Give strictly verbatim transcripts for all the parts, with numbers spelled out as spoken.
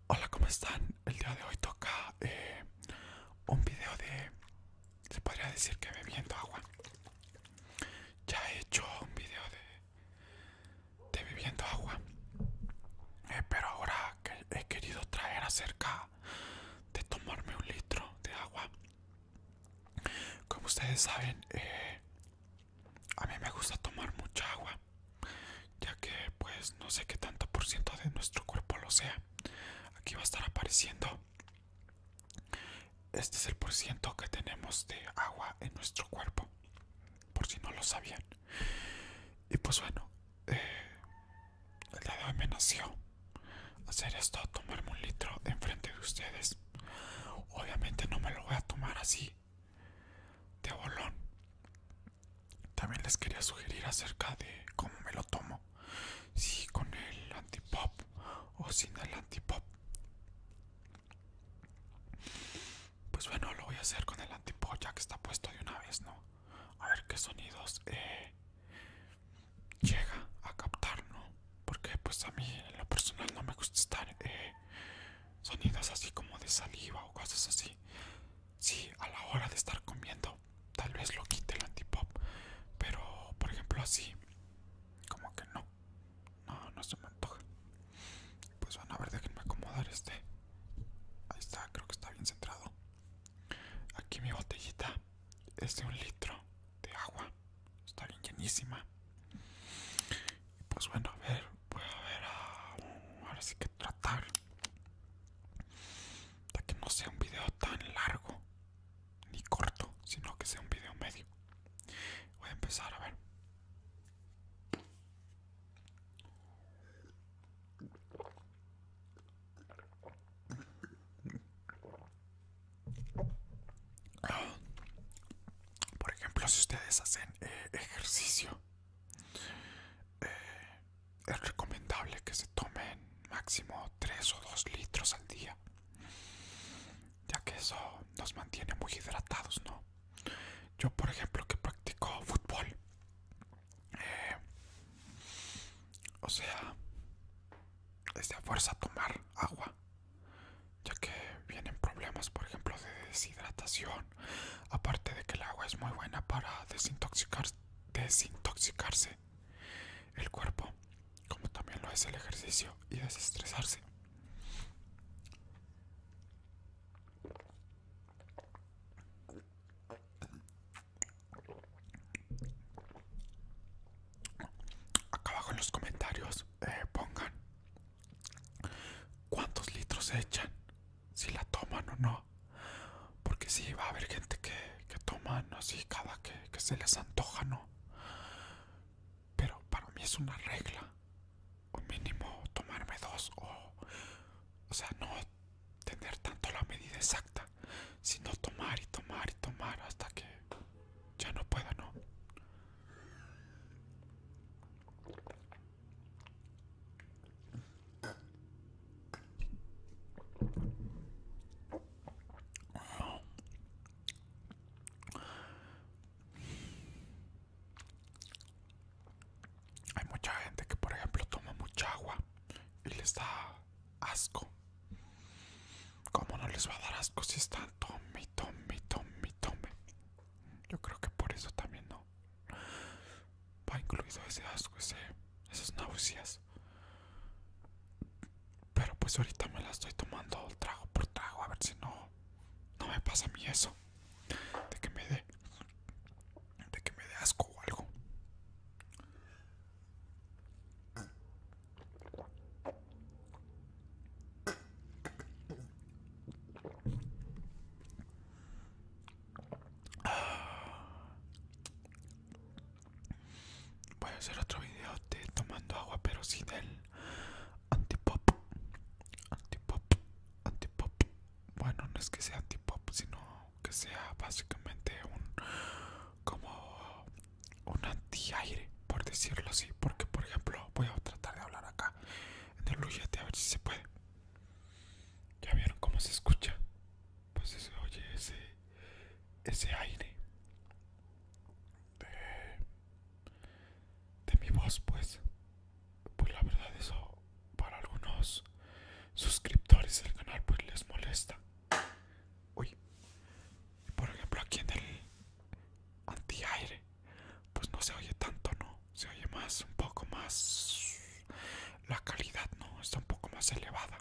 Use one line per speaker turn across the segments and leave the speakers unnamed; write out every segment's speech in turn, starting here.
Hola, ¿cómo están? El día de hoy toca eh, un video de, se podría decir que bebiendo agua. Ya he hecho un video de, de bebiendo agua, eh, pero ahora que he querido traer acerca de tomarme un litro de agua. Como ustedes saben, eh, a mí me gusta tomar mucha agua, ya que pues no sé qué tanto por ciento de nuestro cuerpo lo sea. Aquí va a estar apareciendo. Este es el porciento que tenemos de agua en nuestro cuerpo, por si no lo sabían. Y pues bueno, eh, el día de hoy me nació hacer esto, tomarme un litro enfrente de ustedes. Obviamente no me lo voy a tomar así, de bolón. También les quería sugerir acerca de cómo me lo tomo. Si con el antipop o sin el antipop. Pues bueno, lo voy a hacer con el antipop ya que está puesto de una vez, ¿no? A ver qué sonidos eh, llega a captar, ¿no? Porque pues a mí en lo personal no me gusta estar eh, sonidos así como de saliva o cosas así. Sí, a la hora de estar comiendo tal vez lo quite el antipop, pero por ejemplo así como que no, no, no se me antoja. Pues van a ver, déjenme acomodar este. Ahí está, creo que está bien centrado. Aquí mi botellita es de un litro de agua, está bien llenísima. Y pues bueno, a ver, voy a ver, a, ahora sí que tratar de que no sea un video tan largo ni corto, sino que sea un video medio. Voy a empezar a ver. Por ejemplo, si ustedes hacen eh, ejercicio, eh, es recomendable que se tomen máximo tres o dos litros al día, ya que eso nos mantiene muy hidratados, ¿no? Yo, por ejemplo, que practico fútbol, eh, o sea, es de fuerza tomar agua, ya que vienen problemas, por ejemplo, de deshidratación. Aparte de que el agua es muy buena para desintoxicar, desintoxicarse el cuerpo, como también lo es el ejercicio y desestresarse. Acá abajo en los comentarios eh, pongan cuántos litros echan, si la toman o no, porque sí va a haber gente que, que toman así cada que, que se les antoja, ¿no? Pero para mí es una regla, o mínimo tomarme dos, o, o sea, no tener tanto la medida exacta, sino tomar y tomar y tomar hasta que ya no pueda, ¿no? Hay mucha gente que, por ejemplo, toma mucha agua y les da asco. ¿Cómo no les va a dar asco si están tome, tome, tome, tome? Yo creo que por eso también no va incluido ese asco, ese, esas náuseas. Pero pues ahorita me la estoy tomando trago por trago, a ver si no, no me pasa a mí eso, de que me dé, de que me dé asco o algo. Voy a hacer otro video de tomando agua, pero sin el antipop. Antipop, antipop. Bueno, no es que sea antipop, sino que sea básicamente un como un antiaire, por decirlo así. Porque, por ejemplo, voy a tratar de hablar acá en el Luyete a ver si se puede. ¿Ya vieron cómo se escucha? Pues se oye ese, ese aire de, de mi voz, pues. Pues la verdad, eso para algunos suscriptores se les molesta. Uy, por ejemplo aquí en el antiaire, pues no se oye tanto, ¿no? Se oye más, un poco más, la calidad, ¿no? Está un poco más elevada.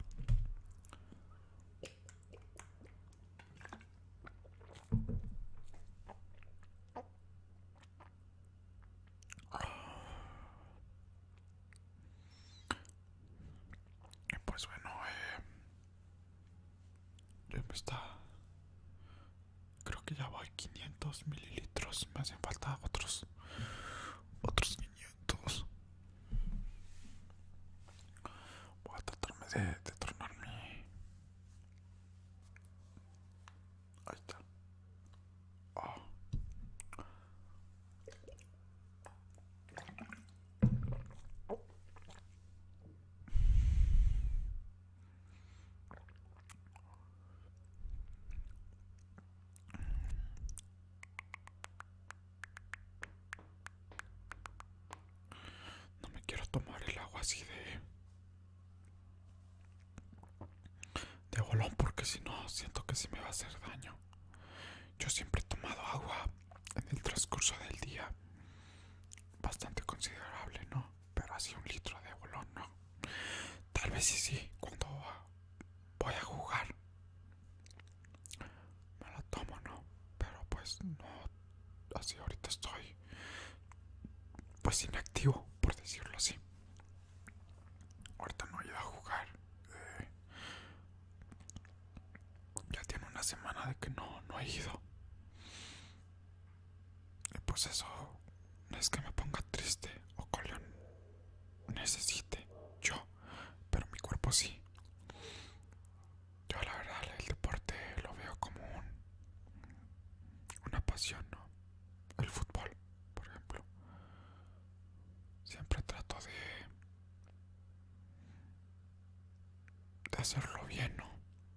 Pues bueno, eh, ya me está. Creo que ya voy quinientos mililitros. Me hacen falta otros. Otros quinientos. Voy a tratarme de, de tronar mi. Ahí está. Oh. No me quiero tomar el agua así de. de bolón, porque si no, siento que sí me va a hacer daño. Yo siempre he tomado agua en el transcurso del día. Bastante considerable, ¿no? Pero así un litro de bolón, no. Tal vez sí, sí, cuando voy a jugar me la tomo, ¿no? Pero pues no, así ahorita estoy pues inactivo, por decirlo así. Ahorita no he ido a jugar. Eh, ya tiene una semana de que no, no he ido. Y pues eso no es que me ponga triste o que lo necesite yo, pero mi cuerpo sí. Yo la verdad el deporte lo veo como un, una pasión, ¿no? El fútbol, por ejemplo. Siempre trato de, de hacerlo bien, ¿no?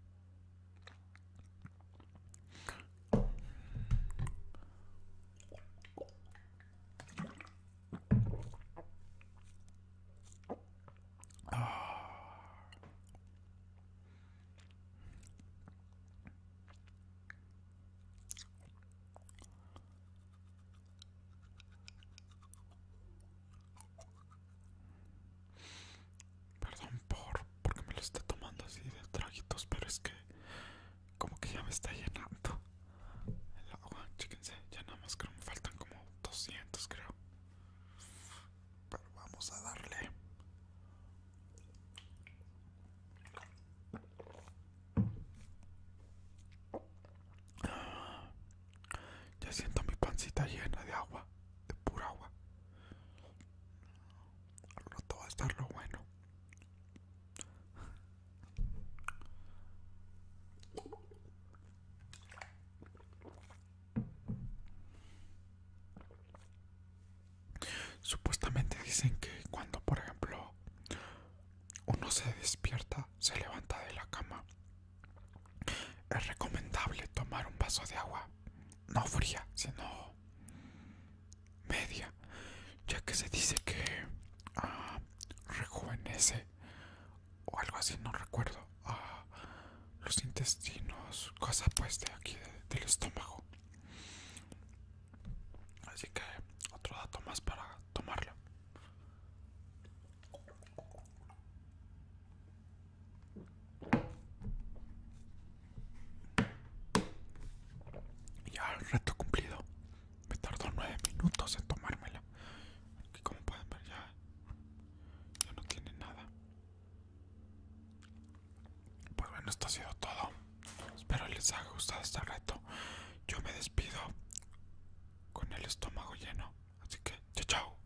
Perdón por porque me lo esté tomando así de traguitos, pero es que como que ya me está llenando el agua. Chéquense, ya nada más creo que me faltan como doscientos, creo. Pero vamos a darle. Ya siento mi pancita llena de agua, de pura agua. Al rato va a estar lo bueno. Supuestamente dicen que cuando, por ejemplo, uno se despierta, se levanta de la cama, es recomendable tomar un vaso de agua, no fría, sino media, ya que se dice que uh, rejuvenece o algo así, no recuerdo, uh, los intestinos, cosa pues de aquí de, del estómago. Así que otro dato más para tomarlo. Ya el reto cumplido. Me tardó nueve minutos en tomármela. Y como pueden ver ya, ya no tiene nada. Pues bueno, esto ha sido todo. Espero les haya gustado este reto. Yo me despido con el estómago lleno. Así que, chao, chao.